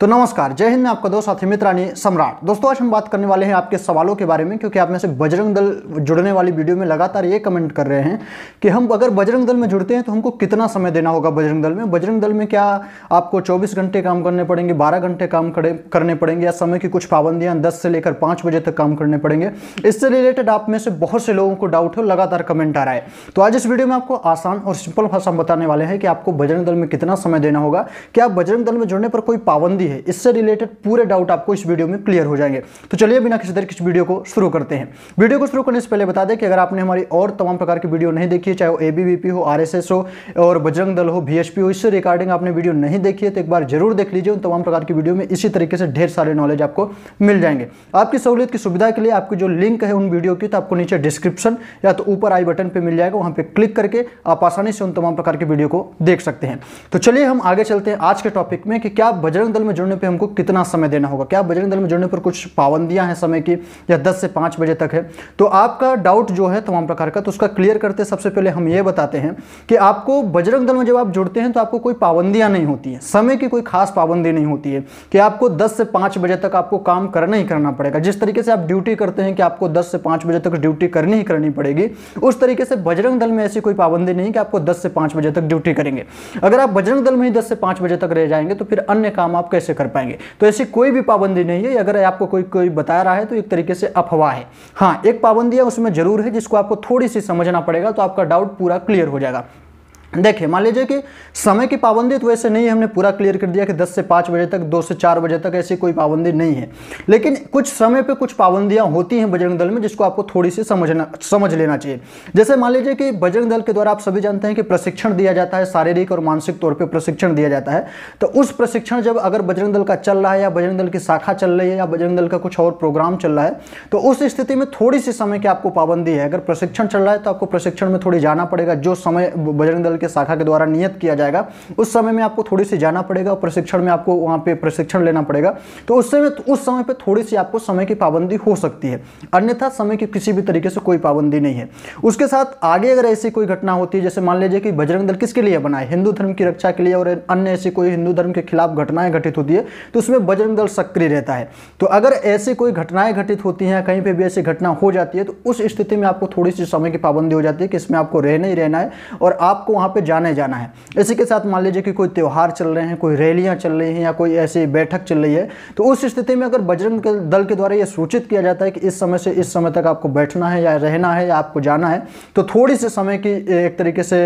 तो नमस्कार, जय हिंद। मैं आपका दोस्त साथी मित्रानी सम्राट। दोस्तों, आज हम बात करने वाले हैं आपके सवालों के बारे में, क्योंकि आप में से बजरंग दल जुड़ने वाली वीडियो में लगातार ये कमेंट कर रहे हैं कि हम अगर बजरंग दल में जुड़ते हैं तो हमको कितना समय देना होगा बजरंग दल में। बजरंग दल में क्या आपको 24 घंटे काम करने पड़ेंगे, 12 घंटे काम करने पड़ेंगे, या समय की कुछ पाबंदियां 10 से लेकर 5 बजे तक काम करने पड़ेंगे। इससे रिलेटेड आप में से बहुत से लोगों को डाउट है, लगातार कमेंट आ रहा है। तो आज इस वीडियो में आपको आसान और सिंपल भाषा में बताने वाले हैं कि आपको बजरंग दल में कितना समय देना होगा, क्या बजरंग दल में जुड़ने पर कोई पाबंदी है। इससे रिलेटेड पूरे डाउट आपको इस वीडियो में क्लियर हो जाएंगे। तो चलिए बिना किसी देर की वीडियो को शुरू करते हैं। वीडियो को शुरू करने से पहले बता दें कि अगर आपने हमारी और तमाम प्रकार की वीडियो नहीं देखी है, चाहे वो एबीवीपी हो, आरएसएस हो और बजरंग दल हो, बीएचपी हो, इससे रिगार्डिंग आपने वीडियो नहीं देखी है तो एक बार जरूर देख लीजिए। उन तमाम प्रकार की वीडियो में इसी तरीके से ढेर सारे नॉलेज आपको मिल जाएंगे। आपकी सहूलियत की सुविधा के लिए आपकी जो लिंक है उन वीडियो की, तो आपको नीचे डिस्क्रिप्शन या तो ऊपर आई बटन पर मिल जाएगा, वहां पर क्लिक करके आप आसानी से उन तमाम प्रकार की वीडियो को देख सकते हैं। तो चलिए हम आगे चलते हैं आज के टॉपिक में कि क्या बजरंग दल में जुड़ने पर हमको कितना समय देना होगा, क्या बजरंग दल में जुड़ने पर कुछ पाबंदियां हैं समय की, या 10 से 5 बजे तक है। तो आपका डाउट जो है तमाम प्रकार का, तो उसका क्लियर करते सबसे पहले हम ये बताते हैं कि आपको बजरंग दल में जब आप जुड़ते हैं तो आपको कोई पाबंदियां नहीं होती है, समय की कोई खास पाबंदी नहीं होती है कि आपको 10 से 5 बजे तक आपको काम करना ही करना पड़ेगा। जिस तरीके से आप ड्यूटी करते हैं कि आपको 10 से 5 बजे तक ड्यूटी करनी ही करनी पड़ेगी, उस तरीके से बजरंग दल में ऐसी कोई पाबंदी नहीं कि आपको 10 से 5 बजे तक ड्यूटी करेंगे। अगर आप बजरंग दल में ही 10 से 5 बजे तक रह जाएंगे तो फिर अन्य काम आप कैसे कर पाएंगे। तो ऐसी कोई भी पाबंदी नहीं है। अगर आपको कोई बता रहा है तो एक तरीके से अफवाह है। हाँ, एक पाबंदी है उसमें जरूर है जिसको आपको थोड़ी सी समझना पड़ेगा, तो आपका डाउट पूरा क्लियर हो जाएगा। देखिए, मान लीजिए कि समय की पाबंदी तो वैसे नहीं है, हमने पूरा क्लियर कर दिया कि 10 से 5 बजे तक, 2 से 4 बजे तक ऐसी कोई पाबंदी नहीं है। लेकिन कुछ समय पे कुछ पाबंदियां होती हैं बजरंग दल में, जिसको आपको थोड़ी सी समझ लेना चाहिए। जैसे मान लीजिए कि बजरंग दल के द्वारा आप सभी जानते हैं कि प्रशिक्षण दिया जाता है, शारीरिक और मानसिक तौर पर प्रशिक्षण दिया जाता है। तो उस प्रशिक्षण जब अगर बजरंग दल का चल रहा है, या बजरंग दल की शाखा चल रही है, या बजरंग दल का कुछ और प्रोग्राम चल रहा है, तो उस स्थिति में थोड़ी सी समय की आपको पाबंदी है। अगर प्रशिक्षण चल रहा है तो आपको प्रशिक्षण में थोड़ी जाना पड़ेगा। जो समय बजरंग दल के शाखा के द्वारा नियत किया जाएगा उस समय में आपको थोड़ी सी जाना पड़ेगा, और प्रशिक्षण में आपको वहां पे प्रशिक्षण लेना पड़ेगा। तो उस समय पे थोड़ी सी आपको समय की पाबंदी हो सकती है, अन्यथा समय की किसी भी तरीके से कोई पाबंदी नहीं है। उसके साथ आगे अगर ऐसी कोई घटना होती है, जैसे मान लीजिए कि बजरंग दल किसके लिए बना है, हिंदू धर्म की रक्षा के लिए, और अन्य ऐसी कोई हिंदू धर्म के खिलाफ घटनाएं घटित होती है तो उसमें बजरंग दल सक्रिय रहता है। तो अगर ऐसी कोई घटनाएं घटित होती हैं, कहीं पर भी ऐसी घटना हो जाती है, तो उस स्थिति में आपको थोड़ी सी समय की पाबंदी हो जाती है कि इसमें आपको रहना ही रहना है और आपको वहां पर जाना ही जाना है। इसी के साथ मान लीजिए कि कोई त्यौहार चल रहे हैं, कोई रैलियां चल रही हैं, या कोई ऐसी बैठक चल रही है, तो उस स्थिति में अगर बजरंग दल के द्वारा यह सूचित किया जाता है कि इस समय से इस समय तक आपको बैठना है, या रहना है, या आपको जाना है, तो थोड़ी सी समय की एक तरीके से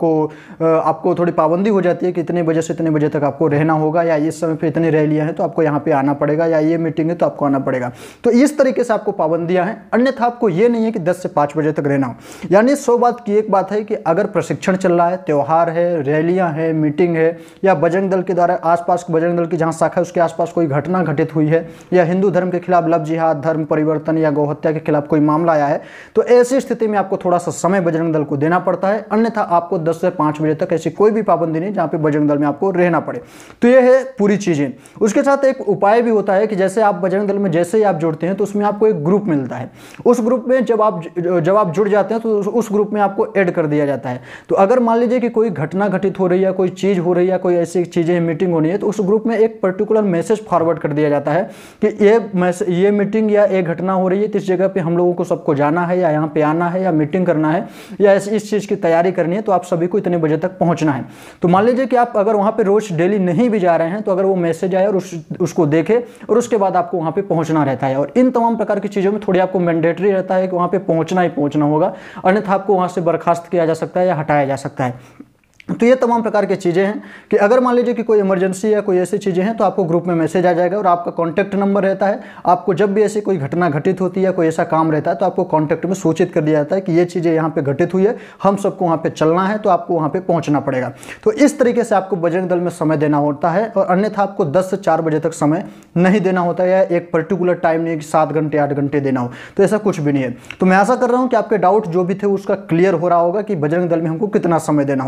आपको थोड़ी पाबंदी हो जाती है कि इतने बजे से इतने बजे तक आपको रहना होगा, या इस समय पर इतनी रैलियां हैं तो आपको यहाँ पे आना पड़ेगा, या ये मीटिंग है तो आपको आना पड़ेगा। तो इस तरीके से आपको पाबंदियां हैं, अन्यथा आपको ये नहीं है कि 10 से 5 बजे तक रहना हो। यानी 100 बात की एक बात है कि अगर प्रशिक्षण चल रहा है, त्यौहार है, रैलियां है, मीटिंग है, या बजरंग दल के द्वारा आसपास बजरंग दल की जहां शाखा है उसके आसपास कोई घटना घटित हुई है, या हिंदू धर्म के खिलाफ लव जिहाद, धर्म परिवर्तन या गौहत्या के खिलाफ कोई मामला आया है, तो ऐसी स्थिति में आपको थोड़ा सा समय बजरंग दल को देना पड़ता है। अन्यथा आपको 10 से 5 बजे तक ऐसी कोई भी पाबंदी नहीं जहां पे बजरंग दल में आपको रहना पड़े। तो यह है पूरी चीजें। उसके साथ एक उपाय भी होता है कि जैसे आप बजरंग दल में जैसे ही आप जुड़ते हैं तो उसमें आपको एक ग्रुप मिलता है। उस ग्रुप में जब आप जुड़ जाते हैं तो उस ग्रुप में आपको ऐड कर दिया जाता है। तो अगर मान लीजिए कि कोई घटना घटित हो रही है, कोई चीज हो रही है, कोई ऐसी चीजें मीटिंग होनी है, तो उस ग्रुप में एक पर्टिकुलर मैसेज फॉरवर्ड कर दिया जाता है कि ये मीटिंग या एक घटना हो रही है, इस जगह पे हम लोगों को सबको जाना है, या यहाँ पे आना है, या मीटिंग करना है, या इस चीज की तैयारी करनी है, तो आप सभी को इतने बजे तक पहुंचना है। तो मान लीजिए कि आप अगर वहां पे रोज डेली नहीं भी जा रहे हैं, तो अगर वो मैसेज आए और उसको देखे और उसके बाद आपको वहां पे पहुंचना रहता है। और इन तमाम प्रकार की चीजों में थोड़ी आपको मैंडेटरी रहता है कि वहां पे पहुंचना ही पहुंचना होगा, अन्यथा आपको वहां से बर्खास्त किया जा सकता है या हटाया जा सकता है। तो ये तमाम प्रकार की चीज़ें हैं कि अगर मान लीजिए कि कोई इमरजेंसी या कोई ऐसी चीज़ें हैं तो आपको ग्रुप में मैसेज आ जाएगा, और आपका कॉन्टैक्ट नंबर रहता है। आपको जब भी ऐसी कोई घटना घटित होती है या कोई ऐसा काम रहता है तो आपको कॉन्टैक्ट में सूचित कर दिया जाता है कि ये चीज़ें यहाँ पे घटित हुई है, हम सबको वहाँ पे चलना है, तो आपको वहाँ पे पहुँचना पड़ेगा। तो इस तरीके से आपको बजरंग दल में समय देना होता है, और अन्यथा आपको 10 से 4 बजे तक समय नहीं देना होता है, या एक पर्टिकुलर टाइम नहीं कि 7 घंटे 8 घंटे देना हो, तो ऐसा कुछ भी नहीं है। तो मैं आशा कर रहा हूँ कि आपके डाउट जो भी थे उसका क्लियर हो रहा होगा कि बजरंग दल में हमको कितना समय देना होगा।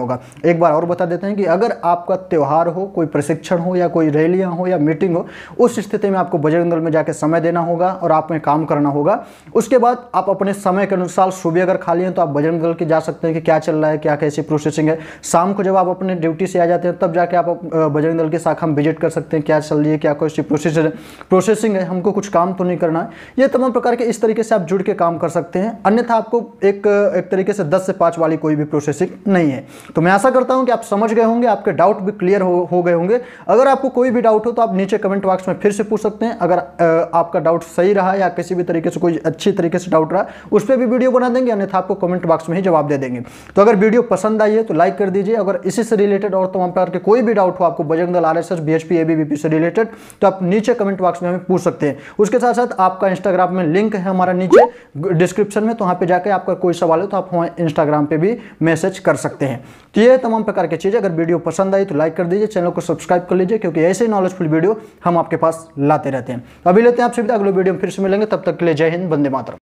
एक बार और बता देते हैं कि अगर आपका त्यौहार हो, कोई प्रशिक्षण हो या कोई रैलियां हो या मीटिंग हो, उस स्थिति में आपको बजरंग दल में जाकर समय देना होगा और आप में काम करना होगा। उसके बाद आप अपने समय के अनुसार सुबह अगर खाली हैं तो आप बजरंग दल के जा सकते हैं कि क्या चल रहा है, क्या कैसी प्रोसेसिंग है। शाम को जब आप अपने ड्यूटी से आ जाते हैं तब जाके आप बजरंग दल की शाखा में विजिट कर सकते हैं, क्या चल रही है, क्या कैसी प्रोसेसिंग है, हमको कुछ काम तो नहीं करना है। ये तमाम प्रकार के इस तरीके से आप जुड़ के काम कर सकते हैं। अन्यथा आपको एक तरीके से 10 से 5 वाली कोई भी प्रोसेसिंग नहीं है। तो मैं आशा करता हूं कि आप समझ गए होंगे, आपके डाउट भी क्लियर हो गए होंगे। अगर आपको कोई भी डाउट हो तो आप नीचे कमेंट बॉक्स में फिर से पूछ सकते हैं। अगर आपका डाउट सही रहा या किसी भी तरीके से कोई अच्छी तरीके से डाउट रहा, उस पर भी वीडियो बना देंगे, अन्यथा आपको कमेंट बॉक्स में ही जवाब दे देंगे। तो अगर वीडियो पसंद आई है तो लाइक कर दीजिए। अगर इसी से रिलेटेड और तमाम प्रकार के कोई भी डाउट हो आपको Bajrang Dal, RSS, BHP, ABVP से रिलेटेड, तो आप नीचे कमेंट बॉक्स में हमें पूछ सकते हैं। उसके साथ साथ आपका इंस्टाग्राम में लिंक है हमारा नीचे डिस्क्रिप्शन में, तो वहाँ पे जाकर आपका कोई सवाल हो तो आप हमारे इंस्टाग्राम पे भी मैसेज कर सकते हैं। तो ये तमाम प्रकार की चीज़ें, अगर वीडियो पसंद आई तो लाइक कर दीजिए, चैनल को सब्सक्राइब कर लीजिए, क्योंकि ऐसे नॉलेजफुल वीडियो हम आपके पास लाते रहते हैं। अभी लेते हैं आपसे अगले वीडियो में फिर से मिलेंगे, तब तक के लिए जय हिंद, वंदे मातरम।